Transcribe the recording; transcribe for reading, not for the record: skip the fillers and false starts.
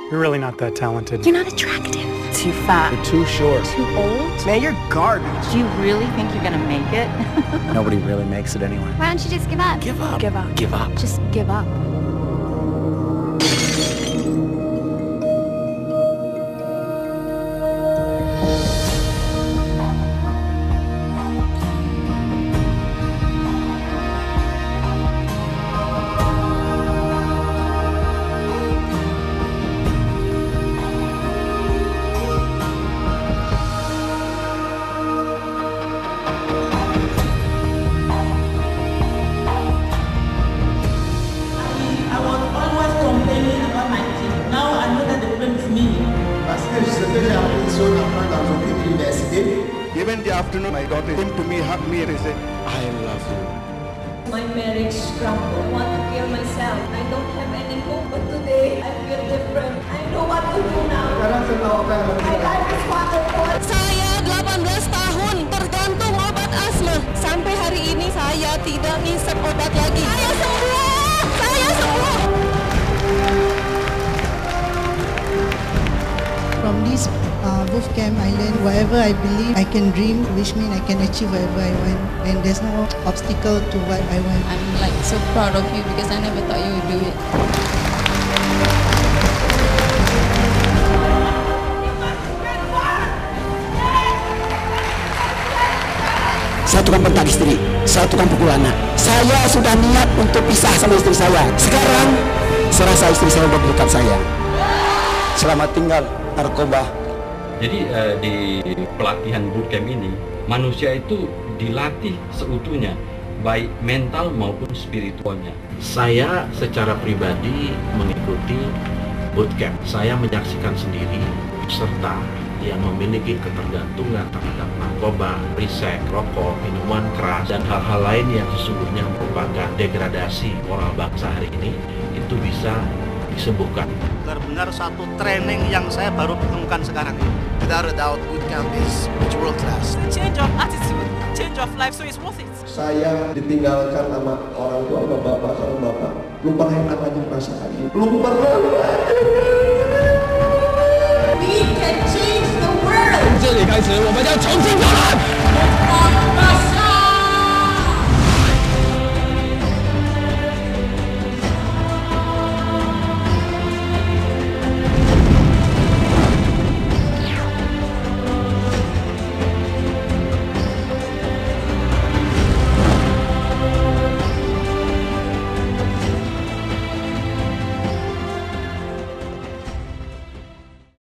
You're really not that talented. You're not attractive. Too fat. You're too short. Too old. Man, you're garbage. Do you really think you're gonna make it? Nobody really makes it anyway. Why don't you just give up? Give up. Give up. Give up. Just give up. Even the afternoon, my daughter came to me, hugged me, and said, "I love you." My marriage crumbled. I want to kill myself. I don't have any hope, but today I feel different. I know what to do now. My life is wonderful. Saya 18 tahun tergantung obat asma. Sampai hari ini saya tidak ngisep obat lagi. Saya sembuh! Saya sembuh! From this boot camp, I learned whatever I believe I can dream, which means I can achieve whatever I want, and there's no obstacle to what I want. I'm like so proud of you because I never thought you would do it. Saya tukang bentak istri, saya tukang pukul anak. Saya sudah niat untuk pisah sama istri saya. Sekarang, saya rasa istri saya udah dekat saya. Selamat tinggal, narkoba. Jadi di pelatihan bootcamp ini, manusia itu dilatih seutuhnya, baik mental maupun spiritualnya. Saya secara pribadi mengikuti bootcamp. Saya menyaksikan sendiri peserta yang memiliki ketergantungan terhadap narkoba, seks, rokok, minuman keras, dan hal-hal lain yang sesungguhnya merupakan degradasi moral bangsa hari ini, itu bisa disembuhkan. Benar-benar satu training yang saya baru temukan sekarang. Without a doubt, bootcamp is world class. Change of attitude, change of life, so it's worth it. Saya ditinggalkan sama orang tua, sama bapak. Lu pernah ingat aja perasaan ini. Lu pernah. We can change the world. 这里开始，我们将重新。